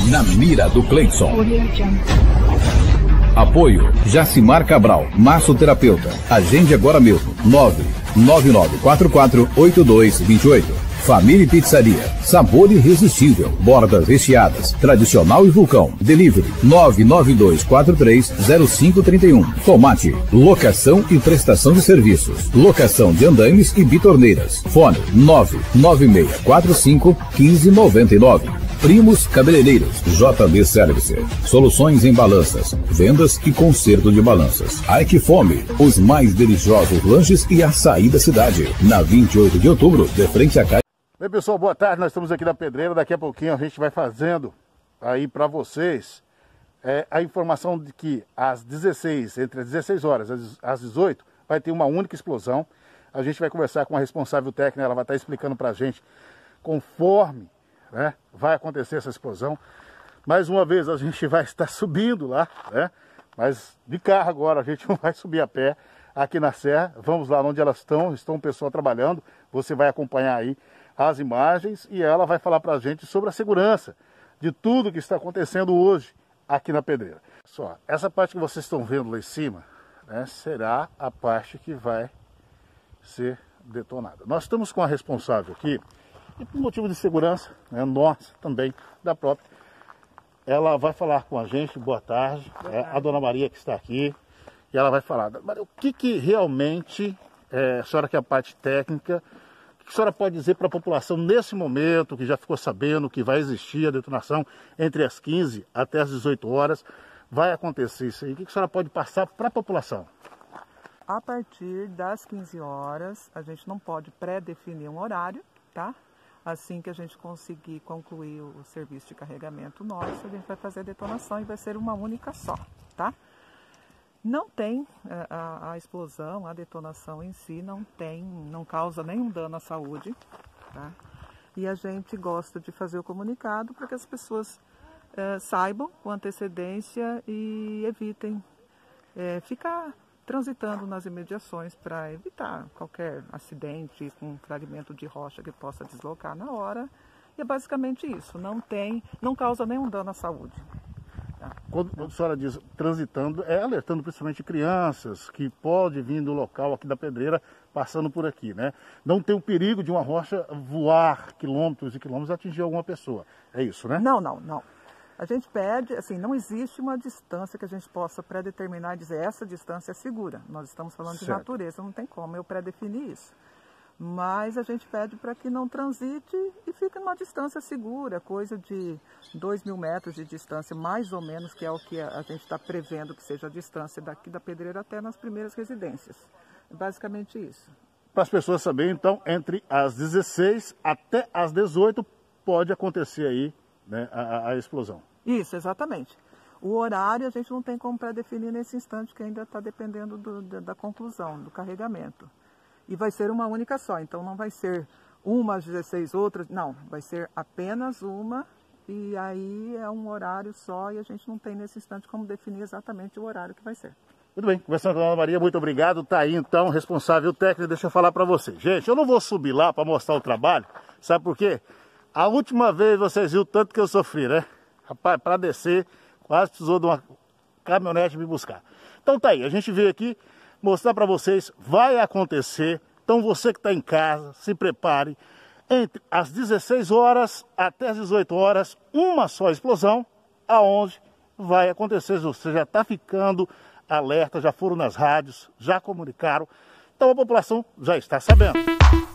Na mira do Cleison. Apoio Jacimar Cabral, massoterapeuta. Agende agora mesmo. 999448228. Família e Pizzaria. Sabor irresistível. Bordas recheadas. Tradicional e vulcão. Delivery 992430531. Tomate. Locação e prestação de serviços. Locação de andaimes e bitorneiras. Fone 996451599. Primos Cabeleireiros, JB Service, soluções em balanças, vendas e conserto de balanças. Ike Fome, os mais deliciosos lanches e açaí da cidade. Na 28 de outubro, de frente à casa. Bem, pessoal, boa tarde. Nós estamos aqui na Pedreira. Daqui a pouquinho a gente vai fazendo aí para vocês a informação de que entre as 16 horas e às 18 vai ter uma única explosão. A gente vai conversar com a responsável técnica, ela vai estar explicando para a gente conforme vai acontecer essa explosão. Mais uma vez a gente vai estar subindo lá, mas de carro agora, a gente não vai subir a pé aqui na serra. Vamos lá onde elas estão o pessoal trabalhando. Você vai acompanhar aí as imagens e ela vai falar para a gente sobre a segurança de tudo que está acontecendo hoje aqui na Pedreira. Só, essa parte que vocês estão vendo lá em cima, será a parte que vai ser detonada. Nós estamos com a responsável aqui, e por motivo de segurança, nossa também, da própria, ela vai falar com a gente. Boa tarde. A dona Maria que está aqui, e ela vai falar, Maria, o que realmente, a senhora que é a parte técnica, o que a senhora pode dizer para a população nesse momento, que já ficou sabendo que vai existir a detonação entre as 15 até as 18 horas, vai acontecer isso aí, o que a senhora pode passar para a população? A partir das 15 horas, a gente não pode pré-definir um horário, tá? Assim que a gente conseguir concluir o serviço de carregamento nosso, a gente vai fazer a detonação e vai ser uma única só, tá? Não tem a explosão, a detonação em si não causa nenhum dano à saúde, tá? E a gente gosta de fazer o comunicado para que as pessoas saibam com antecedência e evitem ficar transitando nas imediações para evitar qualquer acidente com fragmento de rocha que possa deslocar na hora. E é basicamente isso, não causa nenhum dano à saúde. Tá? Quando a senhora diz transitando, alertando principalmente crianças que podem vir do local aqui da Pedreira passando por aqui, Não tem o perigo de uma rocha voar quilômetros e quilômetros e atingir alguma pessoa. É isso, né? Não. A gente pede, assim, não existe uma distância que a gente possa pré-determinar e dizer essa distância é segura. Nós estamos falando de natureza, não tem como eu pré-definir isso. Mas a gente pede para que não transite e fique numa distância segura, coisa de 2.000 metros de distância, mais ou menos, que é o que a gente está prevendo que seja a distância daqui da Pedreira até nas primeiras residências. É basicamente isso. Para as pessoas saberem, então, entre as 16 até as 18 pode acontecer aí a explosão. Isso, exatamente. O horário a gente não tem como pré-definir nesse instante, que ainda está dependendo da conclusão, do carregamento. E vai ser uma única só, então não vai ser uma às 16, outras, não. Vai ser apenas uma e aí é um horário só e a gente não tem nesse instante como definir exatamente o horário que vai ser. Muito bem, conversando com a Dona Maria, muito obrigado. Tá aí então, responsável técnico, deixa eu falar para você. Gente, eu não vou subir lá para mostrar o trabalho, sabe por quê? A última vez vocês viram tanto que eu sofri, Rapaz, para descer, quase precisou de uma caminhonete me buscar. Então tá aí, a gente veio aqui mostrar para vocês, vai acontecer. Então você que está em casa, se prepare. Entre as 16 horas até as 18 horas, uma só explosão, aonde vai acontecer. Você já está ficando alerta, já foram nas rádios, já comunicaram. Então a população já está sabendo.